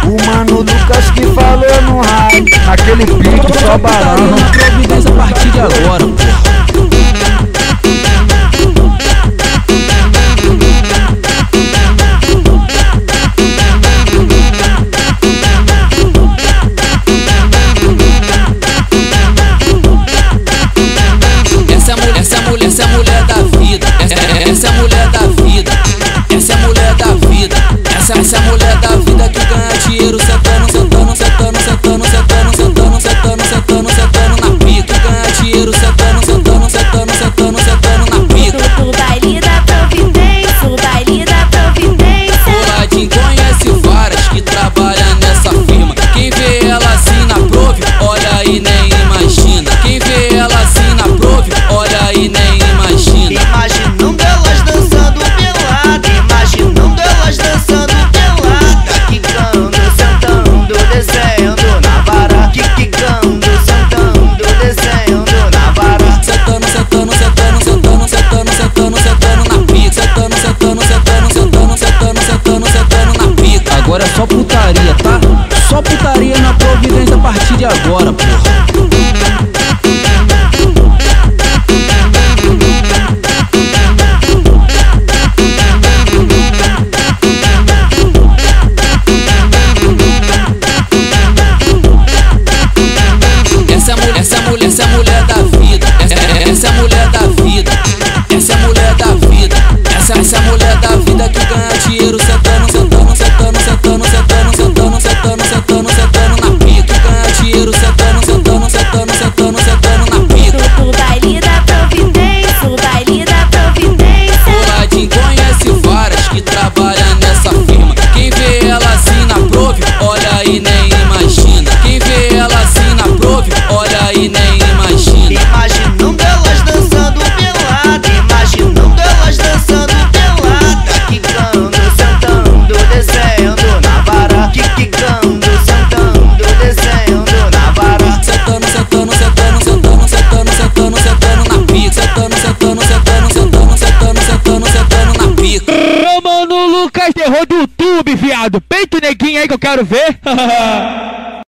O mano Lucas que falou no raio, naquele pique só balão. Providência a partir de agora, porra. Essa é a mulher da vida, essa é a mulher da vida, essa é a mulher da vida, essa é a mulher da vida que ganha dinheiro sentando, sentando, sentando, sentando, sentando, sentando, sentando, sentando, sentando na pica, que ganha dinheiro sentando, sentando, sentando, sentando, sentando na pica. O baile da Providência, o baile da Providência. O Ladinho conhece várias que trabalham nessa firma. Quem vê ela assim na Prove, olha aí nem imagina. Quem vê ela assim na Prove, olha aí nem imagina. Imaginando elas dançando pelada, imaginando elas dançando pelada, quicando, sentando, descendo na vara, quicando, sentando, descendo na vara, sentando, sentando, sentando, sentando, sentando, sentando, sentando na pica, sentando, sentando, sentando, sentando, sentando, sentando, sentando na pica. Agora é só putaria, tá? Só putaria na Providência a partir de agora, porra. Essa é a mulher da vida, essa é a mulher da vida, essa é a mulher da vida, essa é a mulher da vida que ganha dinheiro sentando, sentando, sentando, sentando, sentando, sentando, sentando, sentando, sentando na pica, que ganha dinheiro sentando, sentando, sentando, sentando, sentando na pica. O baile da Providência, o baile da Providência. O Ladinho conhece várias que trabalham nessa firma. Quem vê ela assim na Prove, olha aí nem imagina. Quem vê ela assim na Prove, olha aí nem imagina. imaginando elas dançando pelada, imaginando elas dançando pelada, quicando, sentando, descendo na vara, quicando, sentando, descendo na vara, sentando, sentando, sentando, sentando, sentando, sentando, sentando na pica, sentando, sentando, sentando, sentando, sentando, sentando, sentando na pica. Ô mano Lucas, terror do YouTube, viado. Peito neguinho aí que eu quero ver.